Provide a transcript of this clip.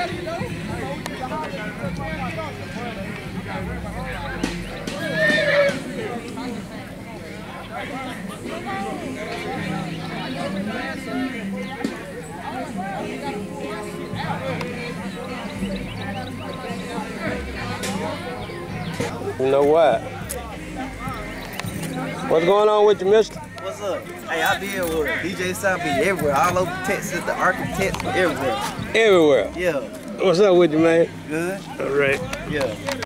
You know what? What's going on with you, mister? What's up? Hey, I be everywhere. DJ South be everywhere. All over Texas, the architects, everywhere. Everywhere? Yeah. What's up with you, man? Good. All right. Yeah.